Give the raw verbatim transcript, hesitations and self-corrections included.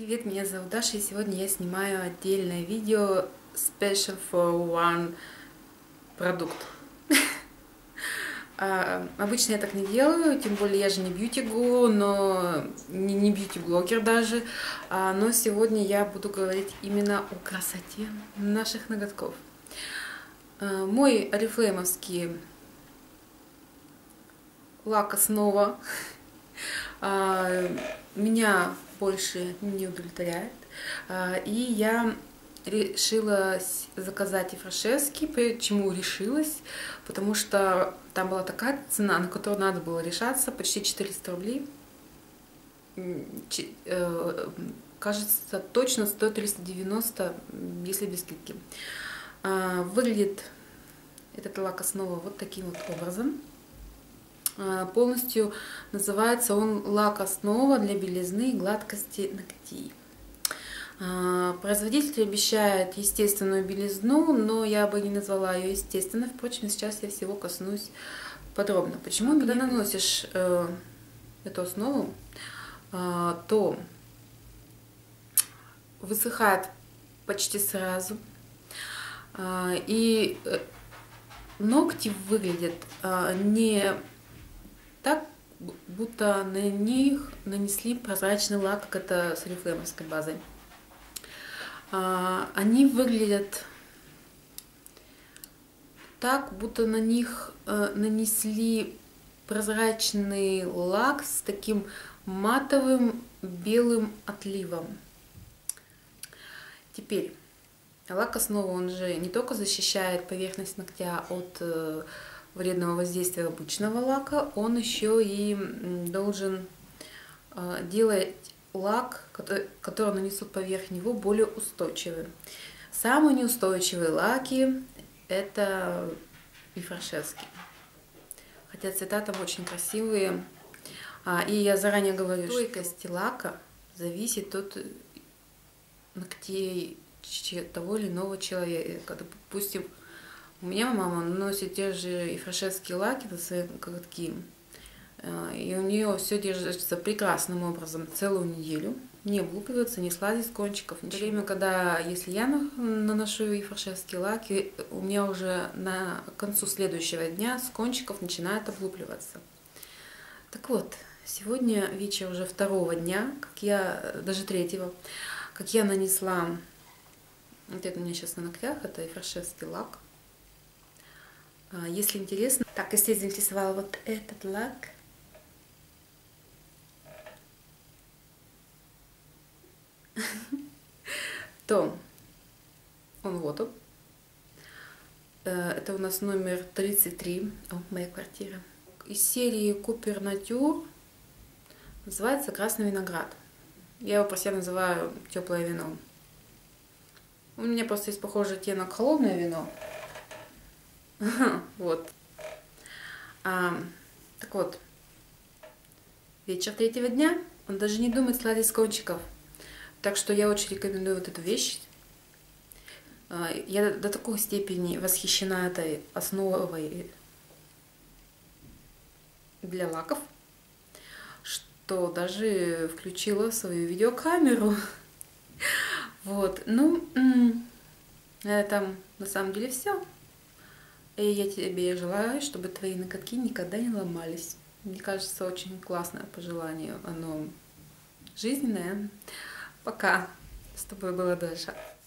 Привет, меня зовут Даша, и сегодня я снимаю отдельное видео Special for One продукт. А, обычно я так не делаю, тем более я же не бьюти-гуру, но не, не бьюти-блогер даже. А, но сегодня я буду говорить именно о красоте наших ноготков. А, мой орифлеймовский лак основа а, меня больше не удовлетворяет. А, и я решила заказать Ифрашевский. Почему решилась? Потому что там была такая цена, на которую надо было решаться, почти четыреста рублей. Кажется, точно стоит триста девяносто, если без скидки. Выглядит этот лак основа вот таким вот образом. Полностью называется он лак основа для белизны и гладкости ногтей. Производитель обещает естественную белизну, но я бы не назвала ее естественной. Впрочем, сейчас я всего коснусь подробно. Почему, когда наносишь э, эту основу, э, то высыхает почти сразу, э, и ногти выглядят э, не так, будто на них нанесли прозрачный лак, как это с орифлеймовской базой. Они выглядят так, будто на них нанесли прозрачный лак с таким матовым белым отливом. Теперь лак основа, он же не только защищает поверхность ногтя от вредного воздействия обычного лака, он еще и должен делать лак, который, который нанесут поверх него, более устойчивый. Самые неустойчивые лаки — это Ифрашевский. Хотя цвета там очень красивые. А, и я заранее говорю, что стойкость лака зависит от ногтей того или иного человека. Допустим, у меня мама носит те же Ифрашевские лаки на свои коготки. И у нее все держится прекрасным образом целую неделю, не облупливается, не слазит с кончиков. В то время, когда если я наношу Ифрашевские лаки, у меня уже на концу следующего дня с кончиков начинает облупливаться. Так вот, сегодня вечер уже второго дня, как я, даже третьего, как я нанесла, вот это у меня сейчас на ногтях, это Ифрашевский лак. Если интересно, так, если заинтересовал вот этот лак, то он вот он. Это у нас номер тридцать три. О, моя квартира. Из серии Купер Натюр. Называется красный виноград. Я его про себя называю теплое вино. У меня просто есть похожий оттенок холодное вино. Вот. А, так вот. Вечер третьего дня. Он даже не думает сладить с кончиков. Так что я очень рекомендую вот эту вещь. Я до такой степени восхищена этой основой для лаков, что даже включила свою видеокамеру. Вот. Ну, на этом на самом деле все. И я тебе желаю, чтобы твои ноготки никогда не ломались. Мне кажется, очень классное пожелание. Оно жизненное. Пока. С тобой была Даша.